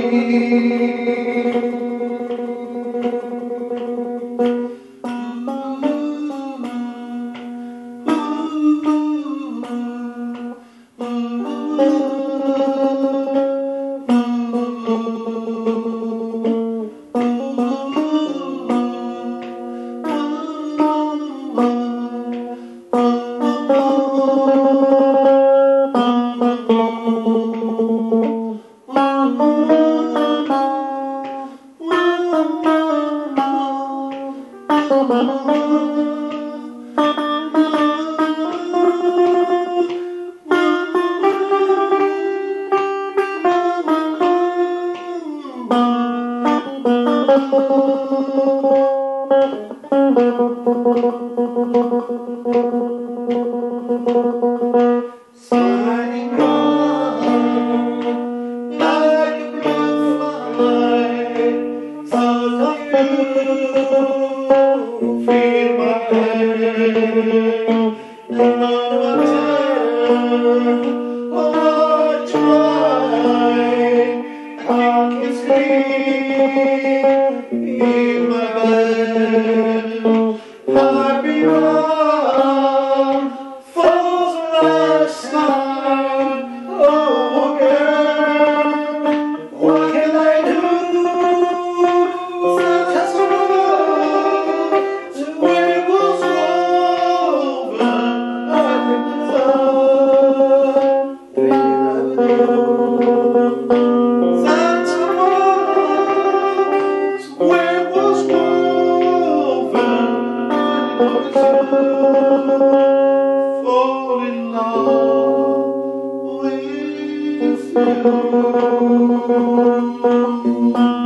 Sliding on like a butterfly, thought of you, feel my hand, and not one time, oh I try, I can sleep in my bed, I've been wrong. Last time, oh girl, what can I do? That's wrong. So when it was over, I think it's all thinking of you. That's wrong. So when it was over, I think it's all. Fall in love with you.